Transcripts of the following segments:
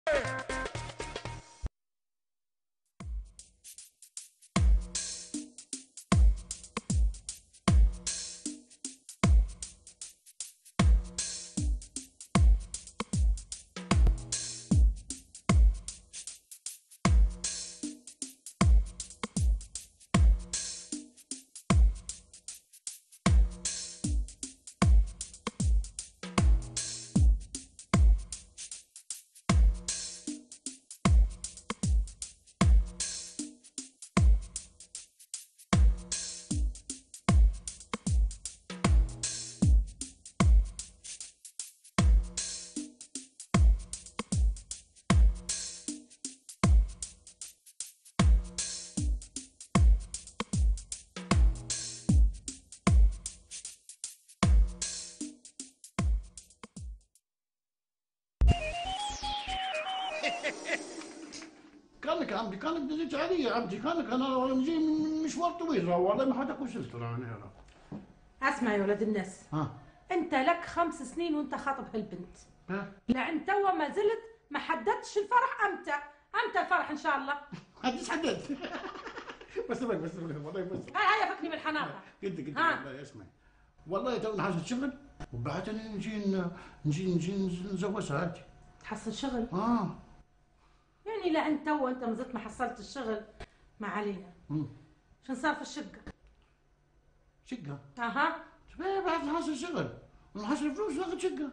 كانك يا عمدي، كانك دزيت علي يا عمدي، كانك انا جاي من مشوار طويل، والله ما حدك وصلت انا. اسمع يا ولد الناس، ها انت لك 5 سنين وانت خاطب هالبنت، ها لعن توا ما زلت ما حددتش الفرح امتى؟ امتى الفرح ان شاء الله؟ حدش حدد. بس والله بس هاي فكني بالحناقه. قد والله اسمعي، والله تو حاجه شغل وبعدين نجي نزوجها عادي. تحصل شغل؟ اه يعني لعن توا انت ما زلت ما حصلت الشغل، ما علينا. شو صار في الشقه؟ شقه؟ اها بعد نحصل شغل ونحصل فلوس ناخذ شقه.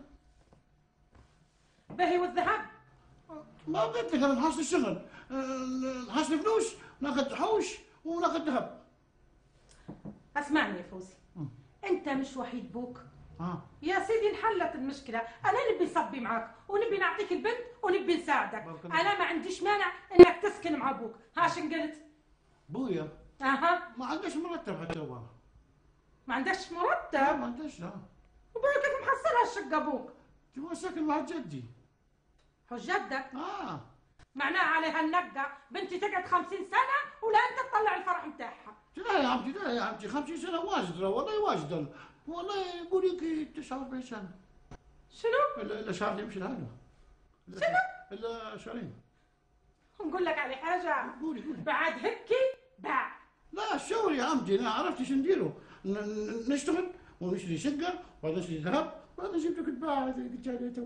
باهي والذهب؟ ما قلت لك انا نحصل شغل، نحصل فلوس ناخذ حوش وناخذ ذهب. اسمعني يا فوزي، انت مش وحيد بوك. يا سيدي انحلت المشكله، انا نبي نصبي معاك ونبي نعطيك البنت ونبي نساعدك. انا ما عنديش مانع انك تسكن مع ابوك. هاش قلت؟ بويا اها ما عندهاش مرتب حتى هو. ما عندكش مرتب؟ ما عندهاش. وبقى كيف محصلها الشقه ابوك؟ هو ساكن مع جدي. هو جدك؟ معناها عليها النقه بنتي تقعد 50 سنه ولا انت تطلع الفرح نتاعها. لا يا عمتي، لا يا عمتي، 50 سنه واجد، والله واجد، والله يقول لك 49 سنه. شنو؟ الا شهر يمشي لهذا. شنو؟ الا شهرين. نقول لك على حاجه، قولي بعد هيك باع. لا الشغل يا عمتي، انا عرفت شو نديروا، نشتغل ونشتري شقه وبعدين نشتري ذهب وبعدين نجيب لك تباع هذه قلت عليها تو.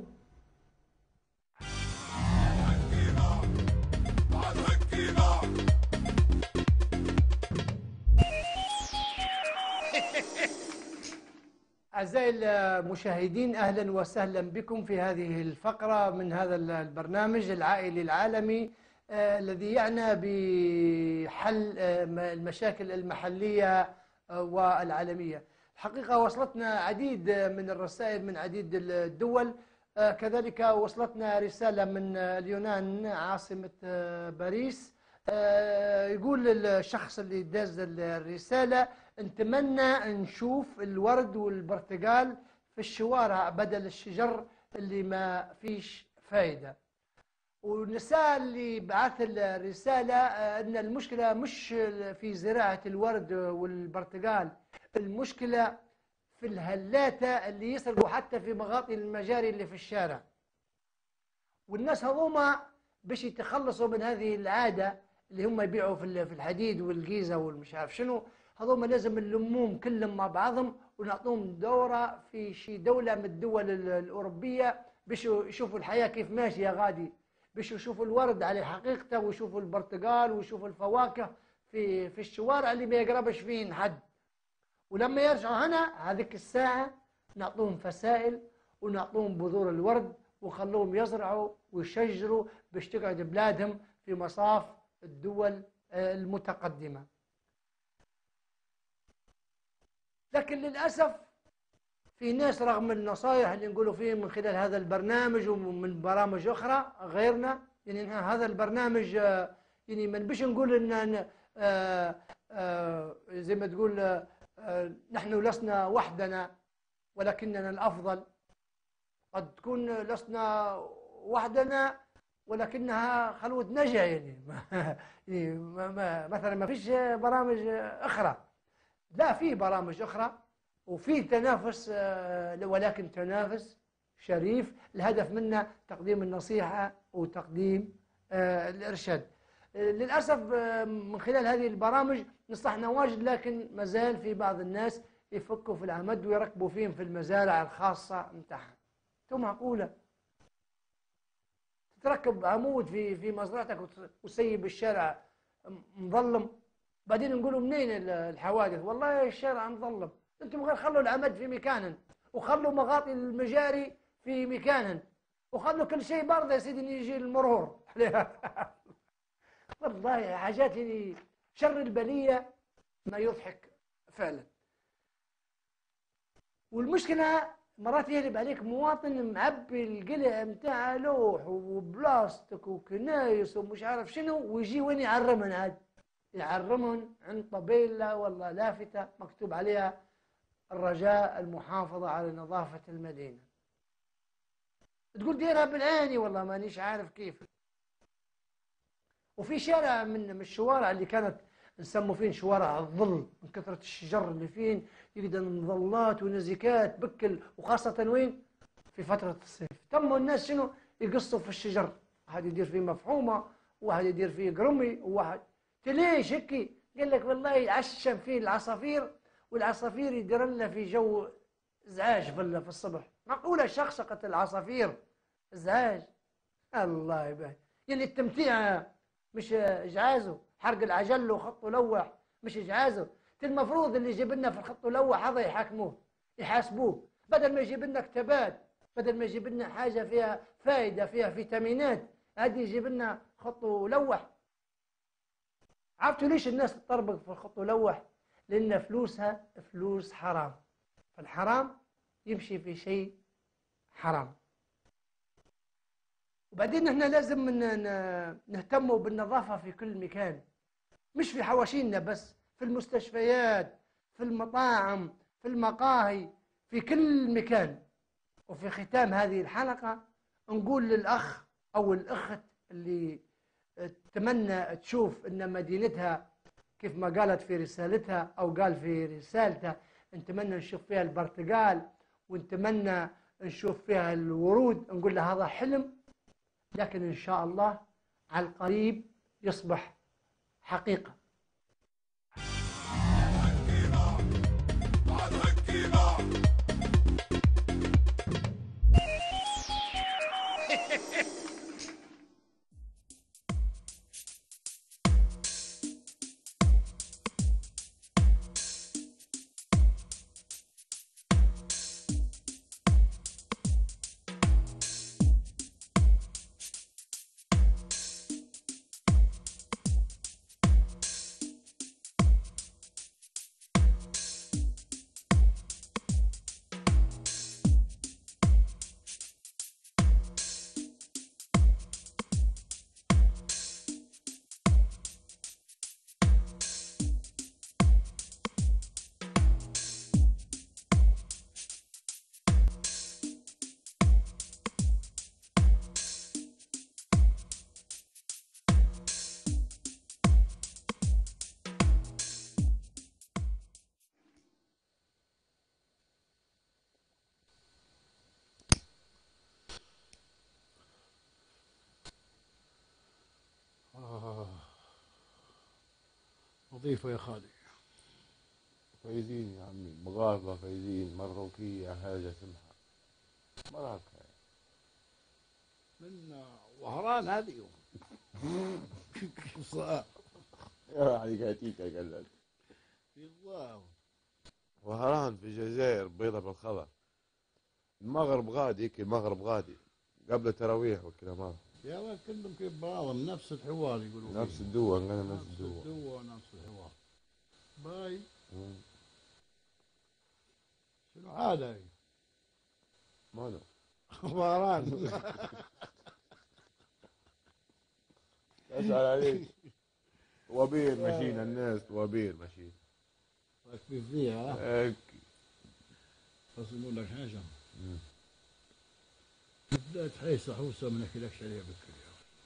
أعزائي المشاهدين، أهلا وسهلا بكم في هذه الفقرة من هذا البرنامج العائلي العالمي الذي يعنى بحل المشاكل المحلية والعالمية. الحقيقة وصلتنا عديد من الرسائل من عديد الدول، كذلك وصلتنا رسالة من اليونان عاصمة باريس. يقول الشخص اللي داز الرسالة: نتمنى نشوف الورد والبرتقال في الشوارع بدل الشجر اللي ما فيش فايدة. والنساء اللي بعث الرسالة أن المشكلة مش في زراعة الورد والبرتقال، المشكلة في الهلاتة اللي يسرقوا حتى في مغاطي المجاري اللي في الشارع. والناس هذوما باش يتخلصوا من هذه العادة اللي هم يبيعوا في الحديد والجيزة والمش عارف شنو، هذوما لازم نلموهم كلهم مع بعضهم ونعطوهم دورة في شي دولة من الدول الأوروبية باش يشوفوا الحياة كيف ماشية غادي، باش يشوفوا الورد على حقيقته ويشوفوا البرتقال ويشوفوا الفواكه في الشوارع اللي ما يقربش فيهن حد. ولما يرجعوا هنا هذيك الساعة نعطوهم فسائل ونعطوهم بذور الورد وخلوهم يزرعوا ويشجروا باش تقعد بلادهم في مصاف الدول المتقدمة. لكن للأسف في ناس رغم النصائح اللي نقولوا فيه من خلال هذا البرنامج ومن برامج أخرى غيرنا، يعني هذا البرنامج يعني ما نبيش نقول إن زي ما تقول نحن لسنا وحدنا ولكننا الأفضل. قد تكون لسنا وحدنا ولكنها خلوة نجا، يعني مثلا ما فيش برامج أخرى. لا، في برامج أخرى وفي تنافس، ولكن تنافس شريف، الهدف منه تقديم النصيحة وتقديم الإرشاد. للأسف من خلال هذه البرامج نصحنا واجد، لكن ما زال في بعض الناس يفكوا في العمد ويركبوا فيهم في المزارع الخاصة متاعهم. انتم معقولة تركب عمود في مزرعتك وتسيب الشارع مظلم؟ بعدين نقولوا منين الحوادث؟ والله الشارع مظلم. انتم غير خلوا العمد في مكانه، وخلوا مغاطي المجاري في مكانه، وخلوا كل شيء برضه يا سيدي يجي المرور والله حاجات يعني شر البلية ما يضحك فعلا. والمشكلة مرات يهرب عليك مواطن معبي القلع متاع لوح وبلاستيك وكنايس ومش عارف شنو، ويجي وين يعرمن عاد؟ يعرمن عند طبيلة والله لافتة مكتوب عليها الرجاء المحافظة على نظافة المدينة. تقول ديرها بالعيني والله مانيش عارف كيف. وفي شارع من الشوارع اللي كانت نسموا فين شوارع الظل من كثرة الشجر اللي فين، يقدر مظلات ونزكات بكل، وخاصة وين؟ في فترة الصيف. تموا الناس شنو؟ يقصوا في الشجر، واحد يدير فيه مفحومة، وواحد يدير فيه قرمي، وواحد ليش هيك؟ قال لك والله يعشم فيه العصافير، والعصافير يدير لنا في جو ازعاج في الصبح. معقولة شخشقة العصافير ازعاج؟ الله يبارك. يعني التمتيع مش إجعازه، حرق العجل وخط لوح مش إجعازه. المفروض اللي يجيب لنا في الخط لوح هذا يحاكموه يحاسبوه، بدل ما يجيب لنا كتابات، بدل ما يجيب لنا حاجة فيها فائدة فيها فيتامينات، هذه يجيب لنا خط لوح. عرفتوا ليش الناس تطربق في الخط لوح؟ لأن فلوسها فلوس حرام، فالحرام يمشي في شيء حرام. وبعدين احنا لازم نهتموا بالنظافة في كل مكان، مش في حواشينا بس، في المستشفيات، في المطاعم، في المقاهي، في كل مكان. وفي ختام هذه الحلقة نقول للأخ أو الأخت اللي تتمنى تشوف أن مدينتها كيف ما قالت في رسالتها أو قال في رسالته، نتمنى نشوف فيها البرتقال ونتمنى نشوف فيها الورود، نقول له هذا حلم، لكن إن شاء الله على القريب يصبح حقيقة. نظيفة يا خالي. فايزين يا عمي، مغاربة فايزين، مروكية حاجة سمحة مراك من وهران هذه يا حركاتيك يا قلال. بالله وهران في الجزائر بيضة بالخضر. المغرب غادي هيك، المغرب غادي قبل التراويح والكلام هذا. يا ولد كلهم كيف بعضهم، نفس الحوار يقولوا نفس الدول، قالنا نفس الدول الدول. نفس الحوار. باي شنو هذا؟ ماله وهران اسأل عليك. وبير ماشيين الناس، وبير ماشيين كيف فيها. هيك. بس نقول لك حاجة، بدأت حيث حوسة ما نحكيلكش عليها بكري.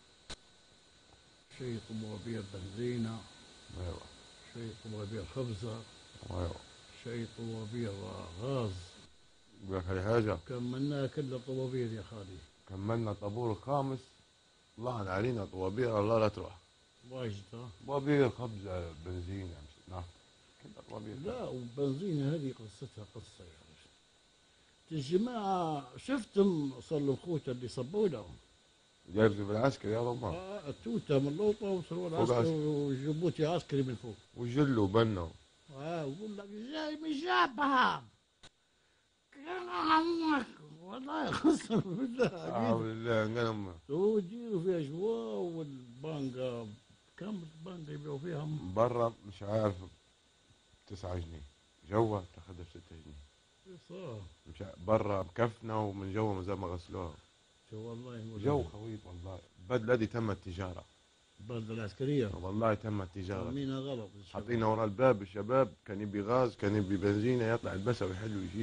شيء طوابير بنزينة، ايوه شيء طوابير خبزة، ايوه شيء طوابير غاز، يقول لك هذه حاجة. كملنا كل الطوابير يا خالي. كملنا الطابور الخامس، طلعن علينا طوابير الله لا تروح. واجد طوابير خبزة بنزين نفط كلها طوابير. لا وبنزينة هذه قصتها قصة يا رجل. الجماعة شفتم صلوا الخوته اللي صبوا لهم. جايبزوا بالعسكري يا رب. التوته من لوطه وسروال عسكري وجبوتي عسكري من فوق. وجلوا وبنوا. ويقول لك جاي من جابها. كان عمك والله قسم بالله. بالله انقلم. ويديروا فيها جوا والبانجا كم البانجا يبيعوا فيها؟ برا مش عارف 9 جنيه، جوا تاخذها ب 6 جنيه. صح. مش برا مكفنه ومن جوا ما زال ما غسلوها. والله جو خويت والله. البدله دي تم التجاره. البلدة العسكرية والله تم التجاره. مين غلط؟ حاطينها ورا الباب الشباب، كان يبي غاز كان يبي بنزينه يطلع البسه ويحل ويجيب.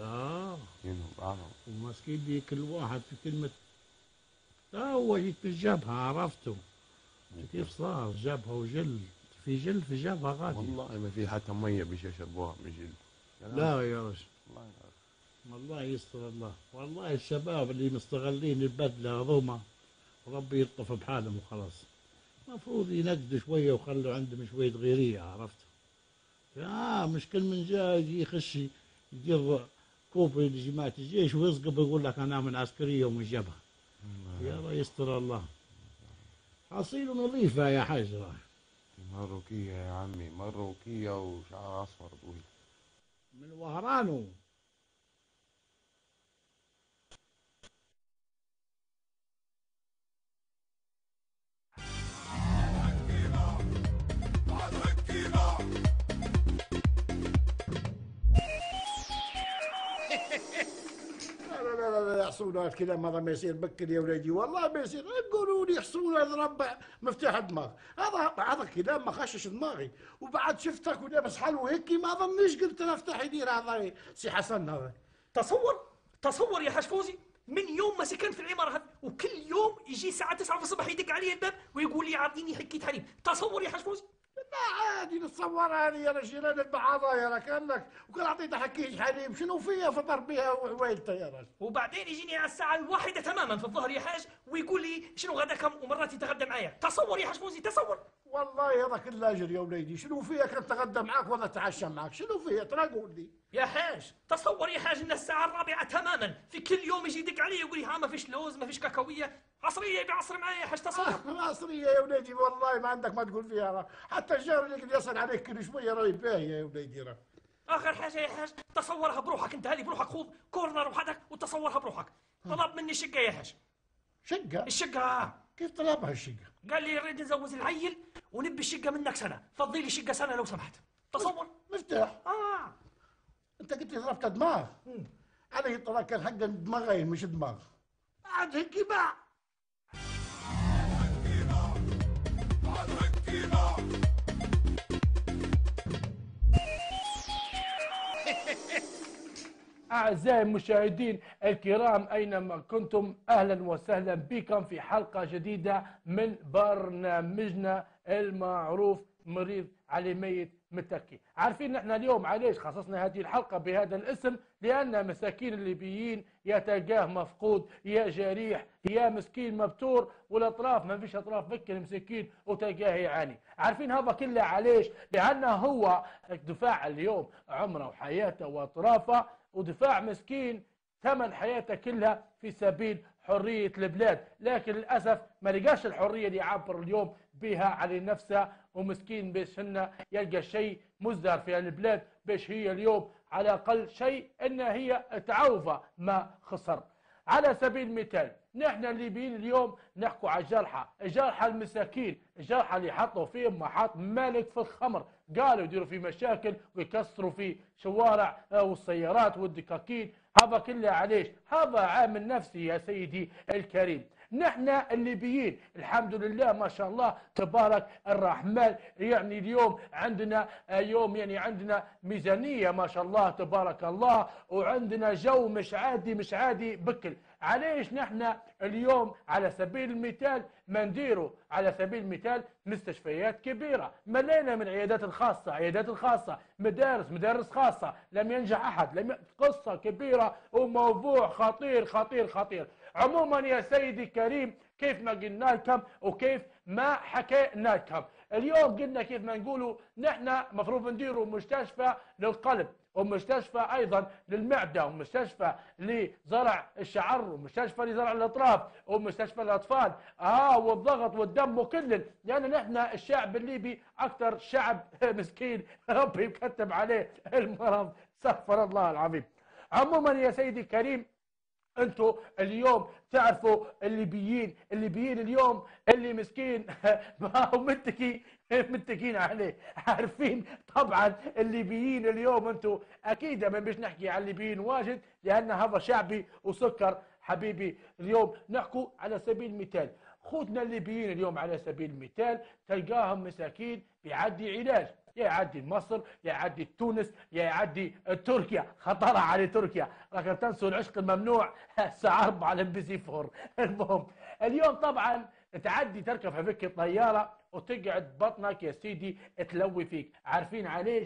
وماسكين لي كل واحد في كلمة. هو جيت بالجبهة عرفته كيف صار جبهة وجل في جل في جبهة غادي. والله ما في حتى مية بيش يشربوها من جل. لا يا رجل والله يستر الله. والله الشباب اللي مستغلين البدلة هذوما ربي يلطف بحالهم وخلاص. المفروض ينقدوا شوية وخلوا عندهم شوية غيرية عرفت. مش كل من جاي يجي يخش يدير كوبري لجماعة الجيش ويسقط يقول لك أنا من عسكرية ومن جبهة. يا يستر الله. حصيله نظيفة يا حاج. مروكية يا عمي، مروكية وشعر أصفر طويل من وهرانو. لا يحصونا الكلام هذا ما يصير بكر يا ولدي والله ما يصير. يقولوا لي يحصونا ضرب مفتاح الدماغ. هذا كلام ما خشش دماغي. وبعد شفتك ولابس حلو هيك ما ظنيش قلت انا افتح يدير هذا سي حسن هذا. تصور يا حاج فوزي من يوم ما سكنت في العماره هذه وكل يوم يجي الساعه 9 في الصباح يدق علي الباب ويقول لي اعطيني حكيت حليب. تصور يا حاج فوزي. لا عادي نتصورها هذه يا رجل. انا البعاضه كانك وكان اعطيته حكيش حليب شنو فيها فطر بها وعويلته يا رجل. وبعدين يجيني على الساعه 1 تماما في الظهر يا حاج ويقول لي شنو غداكم ومرات يتغدى معايا. تصور يا حاج فوزي تصور. والله هذا كله اجر يا وليدي. شنو فيها كان تغدى معاك ولا تعشى معاك؟ شنو فيها ترى قول لي يا حاج. تصور يا حاج ان الساعه 4 تماما في كل يوم يجي يدق علي يقول لي ها ما فيش لوز ما فيش كاكاويه عصريه يبي عصر معايا يا حاج. تصور. عصريه يا وليدي والله ما عندك ما تقول فيها. حتى الجار اللي يقدر يصل عليك كل شويه راهي باهيه يا وليدي. اخر حاجه يا حاج تصورها بروحك انت هذه بروحك خذ كورنر وحدك وتصورها بروحك. طلب مني شقه يا حاج. شقه؟ الشقه كيف طلبها الشقه؟ قال لي نريد نزوج العيل ونبي الشقه منك سنه فضي لي شقه سنه لو سمحت. تصور. مفتاح. انت قلت لي ضربت دماغ. علي ترى كان حق دماغين مش دماغ. عاد هيك باع. أعزائي المشاهدين الكرام أينما كنتم أهلا وسهلا بكم في حلقة جديدة من برنامجنا المعروف مريض علي ميت متكي. عارفين نحن اليوم علاش خصصنا هذه الحلقة بهذا الاسم؟ لأن مساكين الليبيين يا تلقاه مفقود يا جريح يا مسكين مبتور والأطراف ما فيش أطراف بكر مسكين وتلقاه يعاني. عارفين هذا كله علاش؟ لأنه هو دفاع اليوم عمره وحياته وأطرافه ودفاع مسكين ثمن حياته كلها في سبيل حرية البلاد، لكن للأسف ما لقاش الحرية اللي يعبر اليوم بها على نفسه ومسكين باش إنه يلقى شيء مزدهر في البلاد باش هي اليوم على أقل شيء إن هي تعوض ما خسر. على سبيل المثال نحن الليبيين اليوم نحكوا على الجرحى المساكين، الجرحى اللي حطوا فيهم محط مالك في الخمر، قالوا يديروا في مشاكل ويكسروا في شوارع والسيارات والدكاكين. هذا كله علاش؟ هذا عامل نفسي يا سيدي الكريم. نحن الليبيين الحمد لله ما شاء الله تبارك الرحمن يعني اليوم عندنا عندنا ميزانية ما شاء الله تبارك الله وعندنا جو مش عادي بكل. علاش نحن اليوم على سبيل المثال ما نديروا على سبيل المثال مستشفيات كبيرة ملينا من عيادات الخاصة، عيادات الخاصة، مدارس خاصة، لم ينجح أحد، قصة كبيرة وموضوع خطير خطير خطير. عموما يا سيدي الكريم، كيف ما قلنا لكم وكيف ما حكينا لكم، اليوم قلنا كيف ما نقولوا نحن مفروض نديروا مستشفى للقلب، ومستشفى ايضا للمعده، ومستشفى لزرع الشعر، ومستشفى لزرع الاطراف، ومستشفى للاطفال، والضغط والدم وكل، لان نحن الشعب الليبي اكثر شعب مسكين ربي يكتب عليه المرض، استغفر الله العظيم. عموما يا سيدي الكريم، انتوا اليوم تعرفوا الليبيين اليوم اللي مسكين ما هو متكين عليه، عارفين طبعا الليبيين اليوم، انتوا اكيد ما بيش نحكي عن الليبيين واجد لان هذا شعبي وسكر حبيبي. اليوم نحكوا على سبيل المثال خوتنا الليبيين اليوم على سبيل المثال تلقاهم مساكين بيعدي علاج، يا يعدي مصر، يا يعدي تونس، يا يعدي تركيا، خطرها على تركيا، لكن تنسوا العشق الممنوع الساعة 4 على MBC 4. المهم اليوم طبعا تعدي تركب هذيك الطيارة وتقعد بطنك يا سيدي تلوي فيك، عارفين عليش؟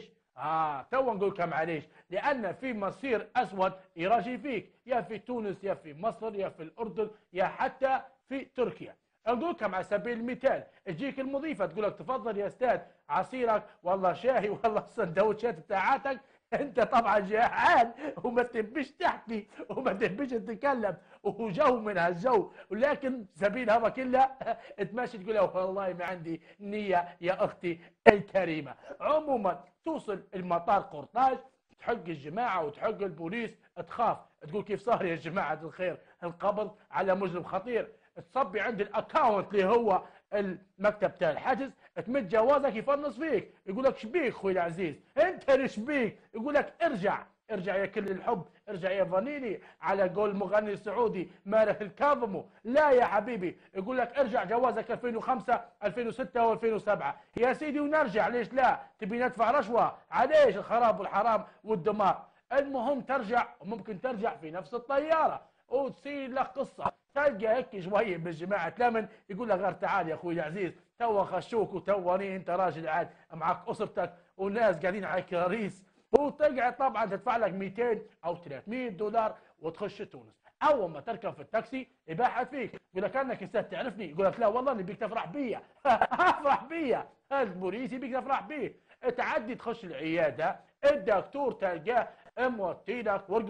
تو نقول لكم عليش، لأن في مصير أسود يراجي فيك، يا في تونس يا في مصر يا في الأردن يا حتى في تركيا. اقول لكم على سبيل المثال تجيك المضيفه تقول لك تفضل يا استاذ عصيرك والله شاهي والله السندوتشات بتاعتك، انت طبعا جعان وما تبيش تحكي وما تبيش تتكلم وجو من هالجو، ولكن سبيل هذا كله تمشي تقول والله ما عندي نيه يا اختي الكريمه. عموما توصل المطار قرطاج، تحق الجماعه وتحق البوليس، تخاف تقول كيف صار يا جماعه الخير القبض على مجرم خطير، تصبي عند الاكونت اللي هو المكتب تاع الحجز، تمد جوازك يفنص فيك، يقول لك شبيك خوي العزيز انت اللي شبيك، يقول لك ارجع يا كل الحب، ارجع يا فانيلي على قول مغني السعودي مالك الكاظمو. لا يا حبيبي، يقول لك ارجع جوازك 2005 2006 و2007 يا سيدي ونرجع، ليش لا؟ تبي ندفع رشوه؟ عليش الخراب والحرام والدمار. المهم ترجع، وممكن ترجع في نفس الطياره وتصير لك قصه، تلقى هيك شويه من جماعه لمن يقول لك غير تعال يا اخوي العزيز تو خشوك وتوني انت راجل عاد معك اسرتك وناس قاعدين على كراريس، وتقعد طبعا تدفع لك 200 او 300 دولار وتخش تونس. اول ما تركب في التاكسي يباحث فيك، يقول لك انك انسان تعرفني، يقول لك لا والله نبيك تفرح بيا افرح بيا، البوليس يبيك تفرح بيه. تعدي تخش العياده، الدكتور تلقاه موطي لك ورقه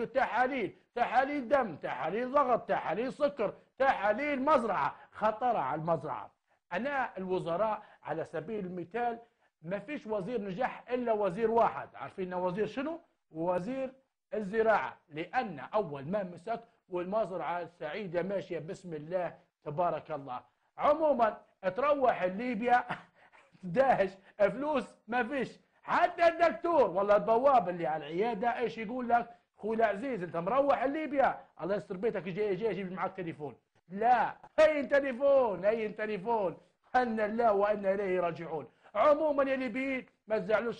تحاليل دم، تحاليل ضغط، تحاليل سكر، تحاليل مزرعه، خطره على المزرعه. انا الوزراء على سبيل المثال ما فيش وزير نجح الا وزير واحد، عارفين وزير شنو؟ وزير الزراعه، لان اول ما مسك والمزرعه السعيده ماشيه بسم الله تبارك الله. عموما تروح ليبيا داهش فلوس ما فيش، حتى الدكتور ولا البواب اللي على العياده ايش يقول لك؟ اخوي العزيز انت مروح ليبيا الله يستر بيتك، جاي جيب معك تليفون، لا اي تليفون ان الله وانا اليه راجعون. عموما يا ليبيين ما تزعلوش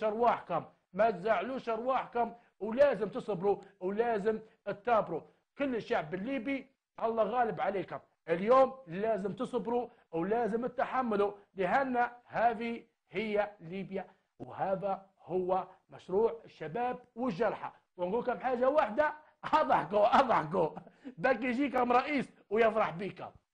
ارواحكم ولازم تصبروا ولازم تثابروا، كل الشعب الليبي الله غالب عليكم، اليوم لازم تصبروا ولازم تتحملوا، لان هذه هي ليبيا وهذا هو مشروع الشباب والجرحى. ونقول لكم حاجه واحده، اضحكوا بك يجيكم رئيس ويفرح بيكم.